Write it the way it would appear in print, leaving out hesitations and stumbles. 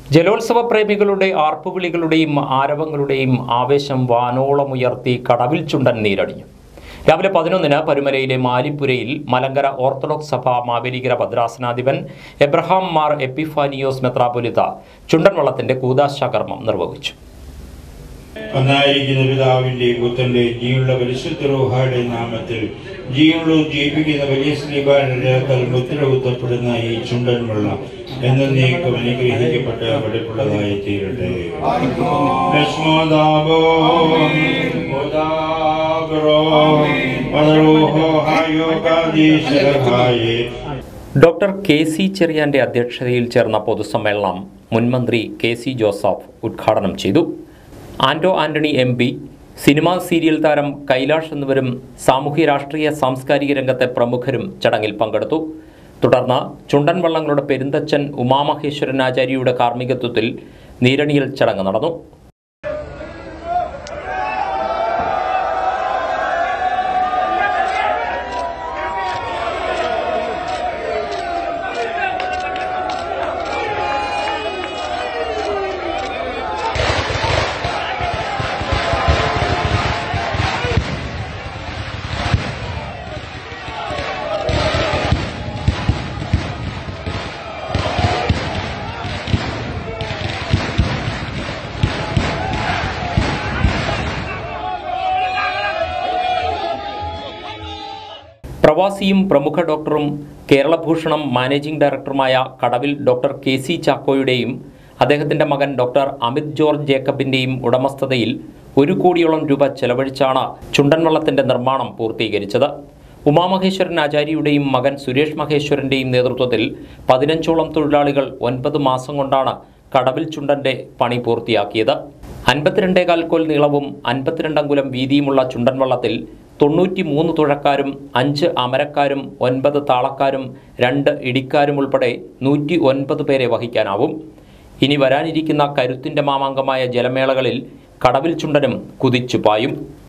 ജലോത്സവ പ്രേമികളുടെ ആർപ്പുവിളികളുടെയും ആരവങ്ങളുടെയും ആവേശം വാനോളമുയർത്തി കടവിൽ ചുണ്ടൻ നീരണിഞ്ഞു. രാവിലെ 11-ന് പരുമലയിലെ മാലിപ്പുരയിൽ മലങ്കര ഓർത്തഡോക്സ് സഭ മാവേലിക്കര ഭദ്രാസനാധിപൻ എബ്രഹാം മാർ എപ്പിഫാനിയോസ് മെത്രാപ്പൊലീത്ത ചുണ്ടൻവള്ളത്തിന്റെ കൂദാശാകർമ്മം നിർവഹിച്ചു. ഒന്നായിരിക്കുന്ന പിതാവിന്റെ പുത്രന്റെ ജീവനുള്ള പരിശുദ്ധ റൂഹായുടെ നാമത്തിൽ ജീവനുള്ളൂ ജീവിക്കുന്ന വലിയ സ്ലീബാന്റെ മുദ്ര കുത്തപ്പെടുന്ന ഈ ചുണ്ടൻ വെള്ളം എന്നേക്കും അനുഗ്രഹിക്കപ്പെട്ട വെടിപ്പുള്ളതായി തീരട്ടെ. ഡോക്ടർ KC ചെറിയാന്റെ അധ്യക്ഷതയിൽ ചേർന്ന പൊതുസമ്മേളനം മുൻമന്ത്രി KC ജോസഫ് ഉദ്ഘാടനം ചെയ്തു. Anto Antony MP, cinema serial താരം കൈലാഷ് എന്നിവരും സാമൂഹ്യ രാഷ്ട്രീയ സാംസ്കാരിക രംഗത്തെ പ്രമുഖരും ചടങ്ങിൽ പങ്കെടുത്തു. തുടർന്ന് ചുണ്ടൻ വള്ളങ്ങളുടെ പെരുന്തച്ചൻ ഉമാമഹേശ്വരൻ ആചാര്യയുടെ കാർമ്മികത്വത്തിൽ നീരണിയൽ ചടങ്ങ് നടന്നു. പ്രവാസിയും പ്രമുഖ ഡോക്ടറും കേരളഭൂഷണം മാനേജിംഗ് ഡയറക്ടറുമായ കടവിൽ ഡോക്ടർ KC ചാക്കോയുടെയും അദ്ദേഹത്തിൻ്റെ മകൻ ഡോക്ടർ അമിത് ജോർജ് ജേക്കബിൻ്റെയും ഉടമസ്ഥതയിൽ 1 കോടിയോളം രൂപ ചെലവഴിച്ചാണ് ചുണ്ടൻവള്ളത്തിൻ്റെ നിർമ്മാണം പൂർത്തീകരിച്ചത്. ഉമാമഹേശ്വരൻ ആചാര്യയുടെയും മകൻ സുരേഷ് മഹേശ്വരൻ്റെയും നേതൃത്വത്തിൽ 15ഓളം തൊഴിലാളികൾ 9 മാസം കൊണ്ടാണ് കടവിൽ ചുണ്ടൻ്റെ പണി പൂർത്തിയാക്കിയത്. 52.25 കോൽ നീളവും 52 അങ്കുലം വീതിയുമുള്ള ചുണ്ടൻവള്ളത്തിൽ 93 തുഴക്കാരും 5 അമരക്കാരും 9 താളക്കാരും 2 ഇടിക്കാരും ഉൾപ്പെടെ 109 പേരെ വഹിക്കാനാവും. ഇനി വരാനിരിക്കുന്ന കരുത്തിൻ്റെ മാമാങ്കമായ ജലമേളകളിൽ കടവിൽ ചുണ്ടനും കുതിച്ചു പായും.